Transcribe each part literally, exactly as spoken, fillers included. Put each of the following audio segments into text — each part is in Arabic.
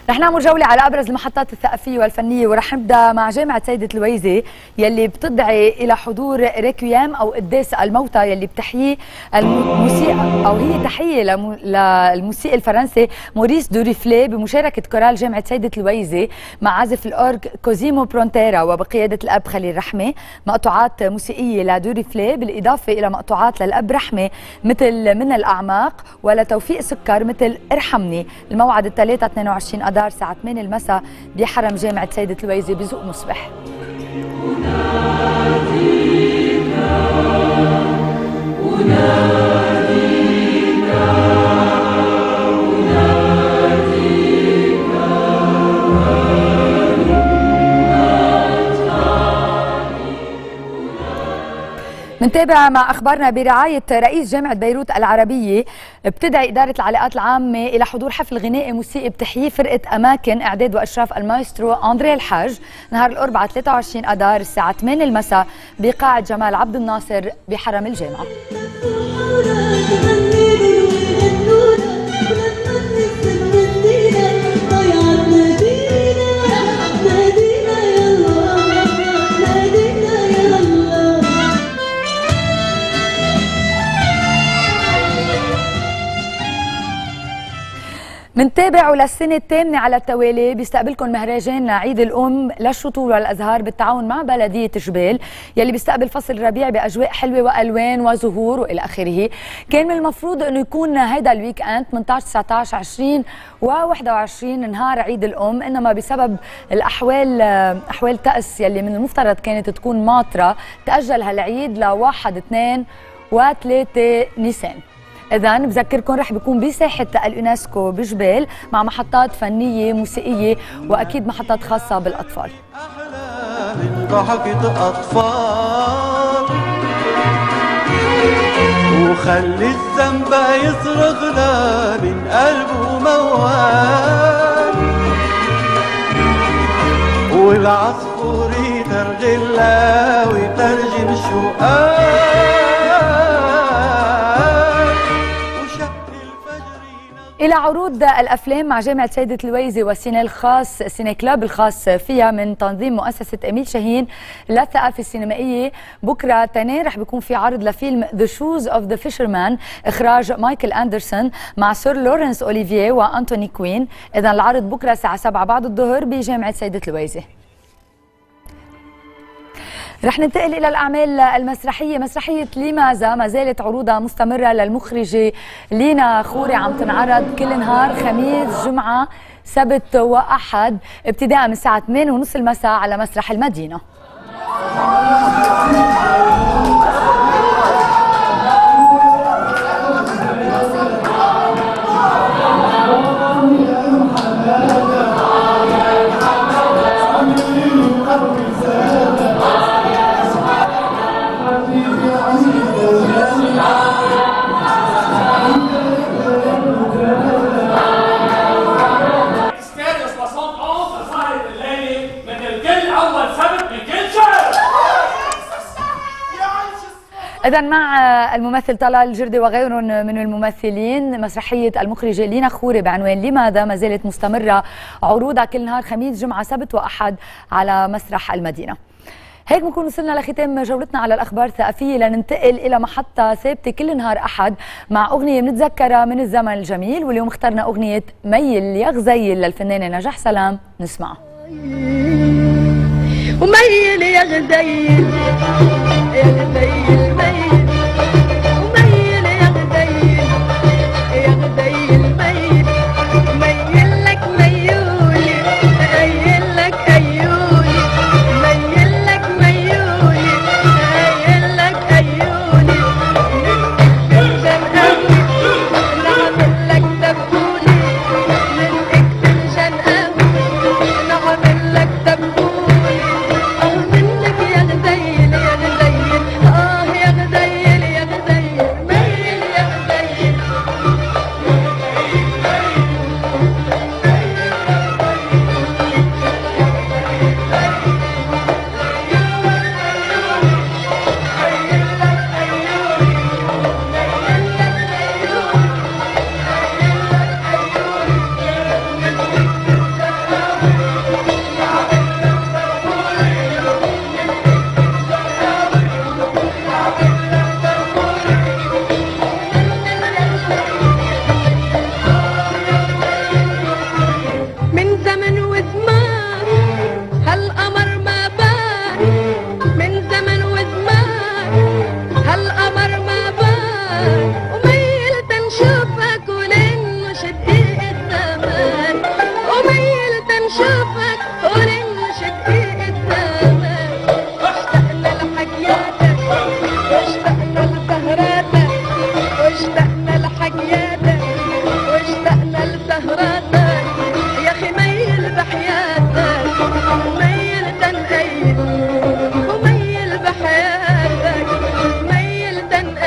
رح نعمل جولة على أبرز المحطات الثقافية والفنية، ورح نبدأ مع جامعة سيدة الويزة يلي بتدعي إلى حضور ريكويام أو قداس الموتى يلي بتحييه الموسيقى أو هي تحية للموسيقي الفرنسي موريس دوريفلي بمشاركة كورال جامعة سيدة الويزة مع عازف الأورج كوزيمو برونتيرا وبقيادة الأب خليل رحمة. مقطوعات موسيقية لدوريفلي بالإضافة إلى مقطوعات للأب رحمة مثل من الأعماق ولتوفيق سكر مثل ارحمني. الموعد الثلاثاء اثنين وعشرين أذار الساعة ثمانية المساء بحرم جامعة سيدة الويزة بذوق مصبح. منتابع مع أخبارنا برعاية رئيس جامعة بيروت العربية. بتدعي إدارة العلاقات العامة إلى حضور حفل غنائي موسيقي بتحييه فرقة أماكن إعداد وإشراف المايسترو أندري الحاج نهار الأربعاء ثلاثة وعشرين أذار الساعة ثمانية المساء بقاعة جمال عبد الناصر بحرم الجامعة. منتابع وللسنة الثامنة على التوالي بيستقبلكم مهرجان عيد الأم للشطور والأزهار بالتعاون مع بلدية جبال يلي بيستقبل فصل الربيع بأجواء حلوة وألوان وزهور وإلى آخره. كان من المفروض أنه يكون هيدا الويك أند ثمانية عشر تسعة عشر عشرين وواحد وعشرين نهار عيد الأم، إنما بسبب الأحوال أحوال الطقس يلي من المفترض كانت تكون ماطرة تأجل هالعيد لواحد اثنين وثلاثة نيسان. إذا بذكركم رح بيكون بساحة اليونسكو بجبال مع محطات فنية موسيقية وأكيد محطات خاصة بالأطفال. أحلى من ضحكة أطفال وخلي الذنب يصرخ لا من قلبه موال والعصفور يترجل ويترجم شقال. إلى عروض الأفلام مع جامعة سيدة الويزة والسيني الخاص سيني كلاب الخاص فيها من تنظيم مؤسسة أميل شاهين للثقافة السينمائية. بكرة تنين رح بيكون في عرض لفيلم The Shoes of the Fisherman إخراج مايكل أندرسون مع سير لورنس أوليفيه وأنتوني كوين. إذا العرض بكرة الساعة سبعة بعد الظهر بجامعة سيدة الويزة. رح ننتقل إلى الأعمال المسرحية. مسرحية لماذا ما زالت عروضها مستمرة للمخرجة لينا خوري، عم تنعرض كل نهار خميس جمعة سبت وأحد ابتداء من الساعة ثمانية وثلاثين المساء على مسرح المدينة. إذا مع الممثل طلال الجردي وغيرهم من الممثلين مسرحية المخرجة لينا خوري بعنوان لماذا ما زالت مستمرة عروضها كل نهار خميس جمعة سبت وأحد على مسرح المدينة. هيك بنكون وصلنا لختام جولتنا على الأخبار الثقافية، لننتقل إلى محطة ثابتة كل نهار أحد مع أغنية بنتذكرها من الزمن الجميل، واليوم اخترنا أغنية ميل يا غزيل للفنانة نجاح سلام. نسمعها. وميل يا غزيل يا غزيل ميل وميل يا غزيل يا غزيل ميل ميل لك ميولي ميل لك أيولي ميل لك ميولي ميل لك أيولي نسقك فنجان قهوة نعمل لك دبولي نسقك فنجان قهوة نعمل لك دبولي. يا غزيل يا غزيل آه يا غزيل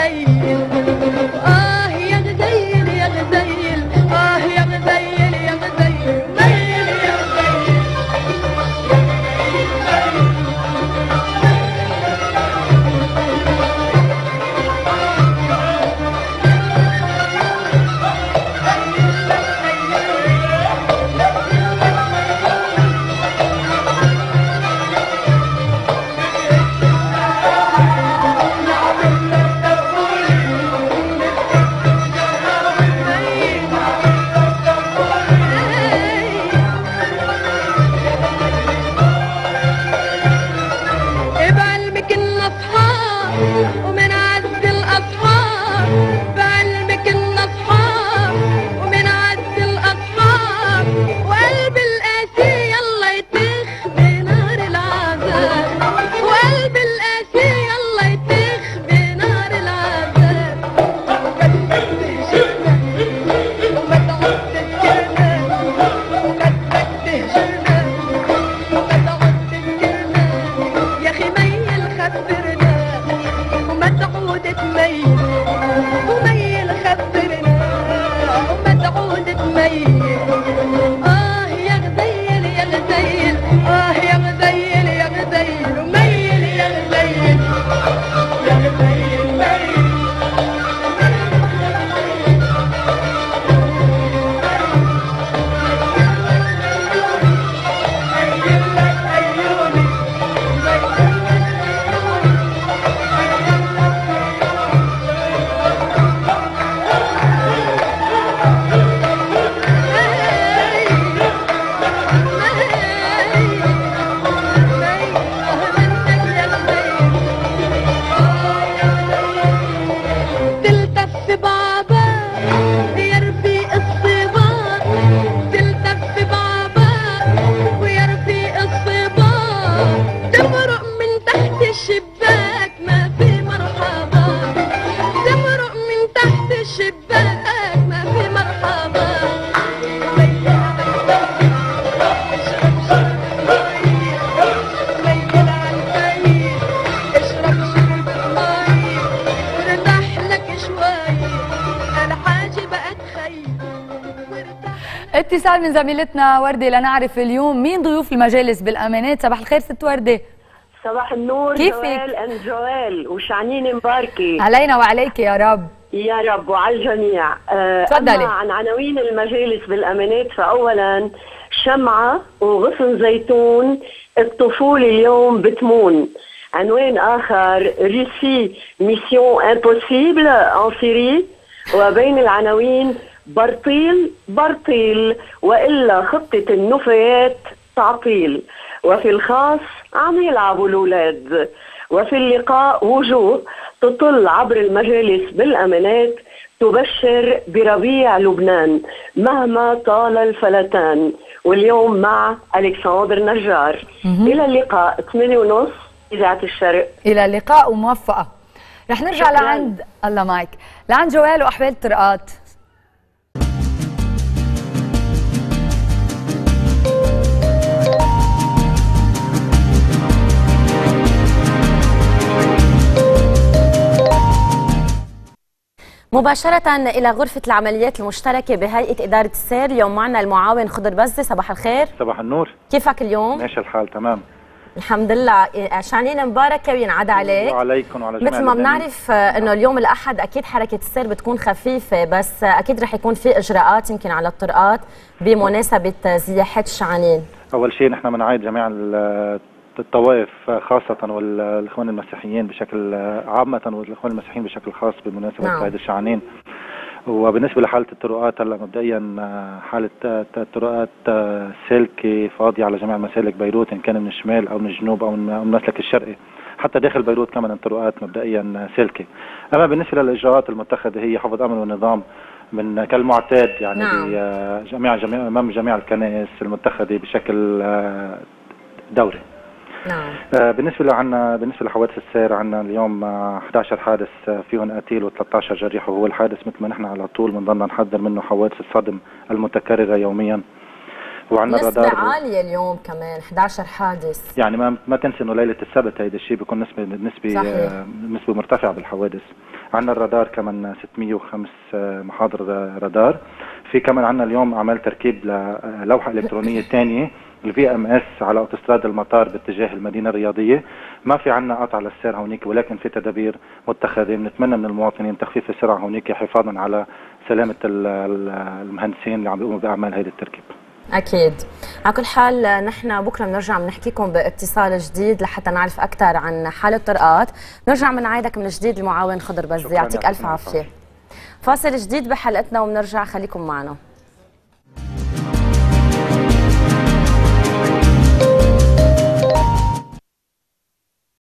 غزيل آه يا غزيل يا غزيل آه يا غزيل يا غزيل ميل يا غزيل بعلمك النصحاب ومن عز الأصحاب بعلمك النصحاب ومن عز الأصحاب وقلب القاسي يلا يطيخ بنار العذاب وقلب القاسي يلا يطيخ بنار العذاب وقدك تهجرنا وما تعد تذكرنا وقدك تهجرنا وما تعد تذكرنا يا أخي ميل خبرنا وما تعود تميل وميل خبرنا وما تعود تميل آه يا غزيل يا غزيل آه يا غزيل يا غزيل وميل يا غزيل يا غزيل ميل ميل لك عيوني تلتف بابا يربي الصبار تلتف بابا ويربي الصبار تمرق من تحت الشباك ما في مرحبا تمرق من تحت الشباك ما في مرحبا ليل عالبيت اشرب شرب مي وارتاح لك شوي الحاجة بقت خي اتصال من زميلتنا وردة لنعرف اليوم مين ضيوف المجالس بالأمانات. صباح الخير ست وردة. صباح النور. كيفك؟ جوال اند جوال وشعنين مباركة علينا وعليك يا رب. يا رب وعلى الجميع. تفضلي. أما عن عناوين المجالس بالأمانات فأولا شمعة وغصن زيتون الطفولة اليوم بتمون. عنوان آخر روسي ميسيون امبوسيبل ان سيري. وبين العناوين برطيل برطيل وإلا خطة النفايات تعطيل. وفي الخاص عم يلعبوا الأولاد. وفي اللقاء وجوه تطل عبر المجالس بالأمانات تبشر بربيع لبنان مهما طال الفلتان. واليوم مع ألكسندر نجار. إلى اللقاء ثمانية ونص إذاعة الشرق. إلى اللقاء وموفقة. رح نرجع شكرا. لعند الله معك لعند جوال وأحوال الطرقات. مباشرة إلى غرفة العمليات المشتركة بهيئة إدارة السير. اليوم معنا المعاون خضر بزة. صباح الخير. صباح النور. كيفك اليوم؟ ماشي الحال تمام الحمد لله. شعنين مباركة وينعاد عليك. وعليكم وعلى جميع مثل ما بنعرف انه اليوم الاحد اكيد حركة السير بتكون خفيفة بس اكيد رح يكون في اجراءات يمكن على الطرقات بمناسبة زياحة الشعنين. اول شيء نحن بنعيد جميع الطوائف خاصة والاخوان المسيحيين بشكل عامة والاخوان المسيحيين بشكل خاص بمناسبة نعم. عيد الشعنين. وبالنسبة لحالة الطرقات هلا مبدئيا حالة الطرقات سالكة فاضية على جميع مسالك بيروت ان كان من الشمال او من الجنوب او من المسلك الشرقي. حتى داخل بيروت كمان الطرقات مبدئيا سالكة. اما بالنسبة للاجراءات المتخذة هي حفظ امن ونظام من كالمعتاد يعني نعم. بجميع جميع امام جميع الكنائس المتخذة بشكل دوري. نعم. آه بالنسبه لعنا بالنسبه لحوادث السير عندنا اليوم أحد عشر حادث فيهم قتيل و13 جريح. وهو الحادث مثل ما نحن على طول بنضلنا نحذر منه حوادث الصدم المتكرره يوميا. وعندنا نسبة عالية اليوم كمان أحد عشر حادث. يعني ما ما تنسي انه ليله السبت هيدا الشيء بيكون نسبه نسبه صحيح. آه نسبه مرتفعه بالحوادث. عندنا الرادار كمان ستمية وخمسة محاضر رادار. في كمان عندنا اليوم اعمال تركيب للوحه الكترونيه ثانيه الفي ام اس على اوتوستراد المطار باتجاه المدينه الرياضيه. ما في عندنا قطع للسير هونيك، ولكن في تدابير متخذه. بنتمنى من المواطنين تخفيف السرعه هونيك حفاظا على سلامه المهندسين اللي عم بيقوموا باعمال هيدي التركيب. اكيد. على كل حال نحن بكره بنرجع بنحكيكم باتصال جديد لحتى نعرف اكثر عن حال الطرقات. نرجع بنعيدك من جديد المعاون خضر بزي. يعطيك الف عافيه. فاصل جديد بحلقتنا وبنرجع، خليكم معنا.